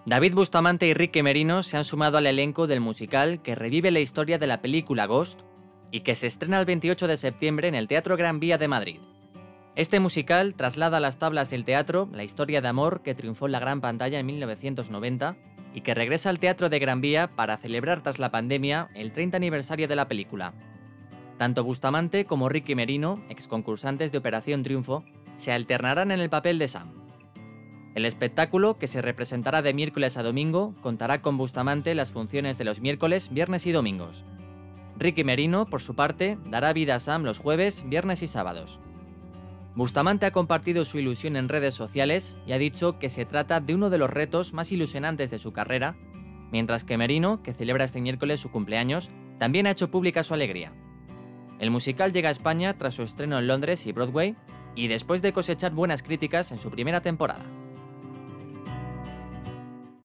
David Bustamante y Ricky Merino se han sumado al elenco del musical que revive la historia de la película Ghost y que se estrena el 28 de septiembre en el Teatro Gran Vía de Madrid. Este musical traslada a las tablas del teatro la historia de amor que triunfó en la gran pantalla en 1990 y que regresa al Teatro de Gran Vía para celebrar tras la pandemia el 30 aniversario de la película. Tanto Bustamante como Ricky Merino, exconcursantes de Operación Triunfo, se alternarán en el papel de Sam. El espectáculo, que se representará de miércoles a domingo, contará con Bustamante las funciones de los miércoles, viernes y domingos. Ricky Merino, por su parte, dará vida a Sam los jueves, viernes y sábados. Bustamante ha compartido su ilusión en redes sociales y ha dicho que se trata de uno de los retos más ilusionantes de su carrera, mientras que Merino, que celebra este miércoles su cumpleaños, también ha hecho pública su alegría. El musical llega a España tras su estreno en Londres y Broadway y después de cosechar buenas críticas en su primera temporada.